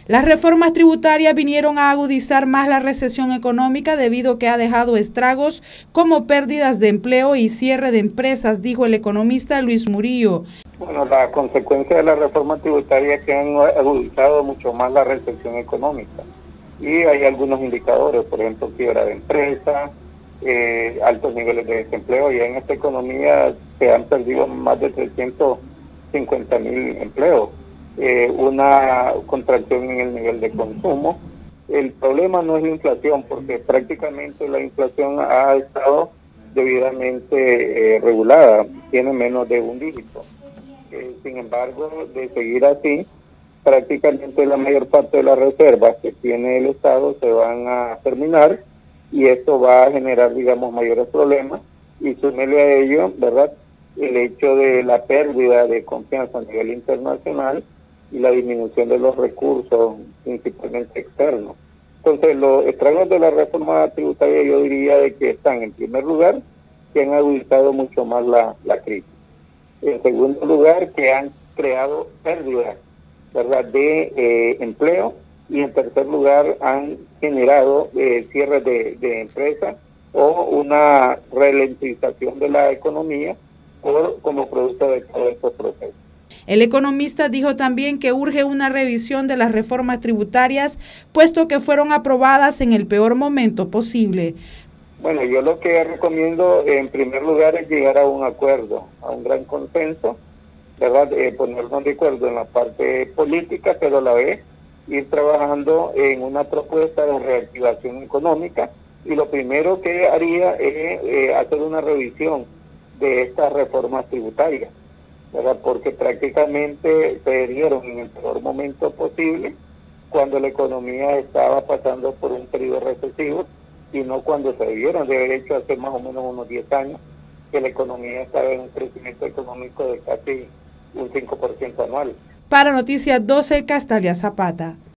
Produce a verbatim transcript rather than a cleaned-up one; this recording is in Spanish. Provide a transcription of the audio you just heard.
Las reformas tributarias vinieron a agudizar más la recesión económica debido a que ha dejado estragos como pérdidas de empleo y cierre de empresas, dijo el economista Luis Murillo. Bueno, la consecuencia de la reforma tributaria es que han agudizado mucho más la recesión económica. Y hay algunos indicadores, por ejemplo, quiebra de empresas, eh, altos niveles de desempleo. Y en esta economía se han perdido más de trescientos cincuenta mil empleos. Eh, una contracción en el nivel de consumo. El problema no es la inflación, porque prácticamente la inflación ha estado debidamente eh, regulada, tiene menos de un dígito. Eh, sin embargo, de seguir así, prácticamente la mayor parte de las reservas que tiene el Estado se van a terminar y esto va a generar, digamos, mayores problemas, y súmele a ello, ¿verdad?, el hecho de la pérdida de confianza a nivel internacional y la disminución de los recursos, principalmente externos. Entonces, los estragos de la reforma tributaria, yo diría de que están, en primer lugar, que han agudizado mucho más la, la crisis. En segundo lugar, que han creado pérdidas, ¿verdad?, de eh, empleo. Y en tercer lugar, han generado eh, cierres de, de empresas o una ralentización de la economía por, como producto de todos estos procesos. El economista dijo también que urge una revisión de las reformas tributarias, puesto que fueron aprobadas en el peor momento posible. Bueno, yo lo que recomiendo en primer lugar es llegar a un acuerdo, a un gran consenso, ¿verdad? Eh, ponernos de acuerdo en la parte política, pero a la vez ir trabajando en una propuesta de reactivación económica. Y lo primero que haría es eh, hacer una revisión de estas reformas tributarias, ¿verdad?, porque prácticamente se dieron en el peor momento posible, cuando la economía estaba pasando por un periodo recesivo, y no cuando se debieron de haber hecho hace más o menos unos diez años, que la economía estaba en un crecimiento económico de casi un cinco por ciento anual. Para Noticias doce, Castalia Zapata.